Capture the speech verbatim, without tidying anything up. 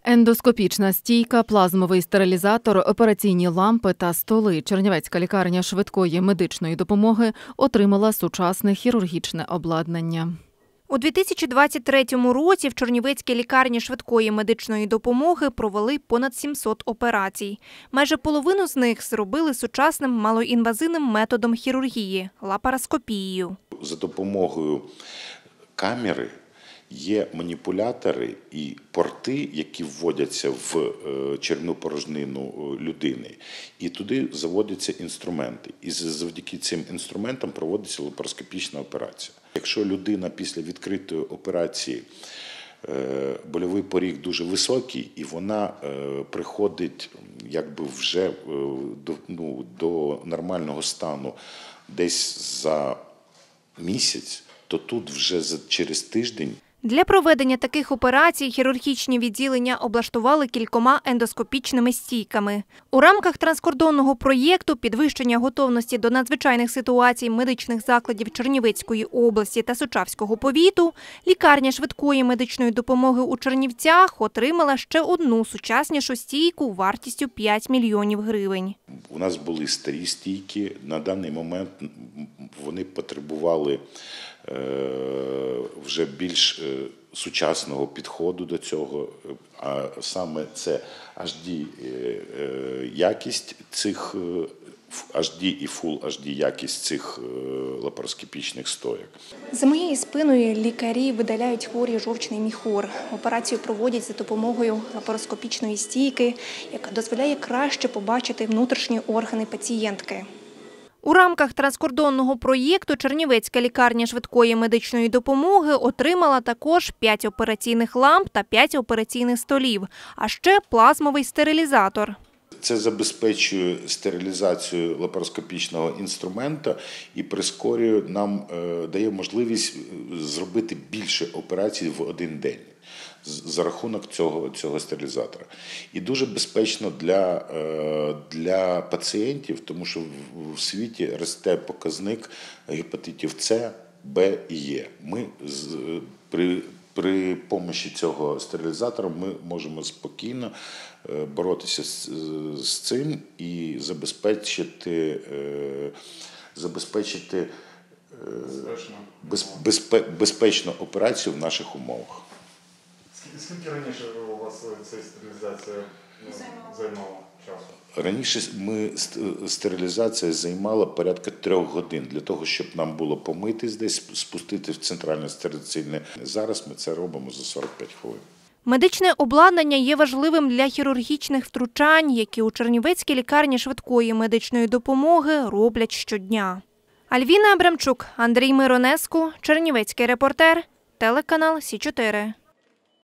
Ендоскопічна стійка, плазмовий стерилізатор, операційні лампи та столи. Чернівецька лікарня швидкої медичної допомоги отримала сучасне хірургічне обладнання. У дві тисячі двадцять третьому році в Чернівецькій лікарні швидкої медичної допомоги провели понад сімсот операцій. Майже половину з них зробили сучасним малоінвазивним методом хірургії – лапароскопією. За допомогою камери є маніпулятори і порти, які вводяться в черевну порожнину людини, і туди заводяться інструменти. І завдяки цим інструментам проводиться лапароскопічна операція. Якщо людина після відкритої операції больовий поріг дуже високий, і вона приходить якби вже до, ну, до нормального стану десь за місяць, то тут вже через тиждень. Для проведення таких операцій хірургічні відділення облаштували кількома ендоскопічними стійками. У рамках транскордонного проєкту підвищення готовності до надзвичайних ситуацій медичних закладів Чернівецької області та Сучавського повіту лікарня швидкої медичної допомоги у Чернівцях отримала ще одну сучаснішу стійку вартістю п'ять мільйонів гривень. У нас були старі стійки, на даний момент вони потребували вже більш сучасного підходу до цього, а саме це ейч ді якість цих, ейч ді і Full ейч ді якість цих лапароскопічних стоїк. За моєю спиною лікарі видаляють хворий жовчний міхур. Операцію проводять за допомогою лапароскопічної стійки, яка дозволяє краще побачити внутрішні органи пацієнтки. У рамках транскордонного проєкту Чернівецька лікарня швидкої медичної допомоги отримала також п'ять операційних ламп та п'ять операційних столів, а ще плазмовий стерилізатор. Це забезпечує стерилізацію лапароскопічного інструменту і прискорює нам, дає можливість зробити більше операцій в один день за рахунок цього, цього стерилізатора. І дуже безпечно для, для пацієнтів, тому що в світі росте показник гепатитів С, Б і Е. Ми при При допомозі цього стерилізатора ми можемо спокійно боротися з, з цим і забезпечити, забезпечити без, безпе, безпечну операцію в наших умовах. Скільки, скільки раніше у вас ця стерилізація займала часу? Раніше ми стерилізація займала порядка трьох годин для того, щоб нам було помитись десь, спустити в центральне стерилізаційне. Зараз ми це робимо за сорок п'ять хвилин. Медичне обладнання є важливим для хірургічних втручань, які у Чернівецькій лікарні швидкої медичної допомоги роблять щодня. Альвіна Абрамчук, Андрій Миронеску, Чернівецький репортер, телеканал Сі чотири.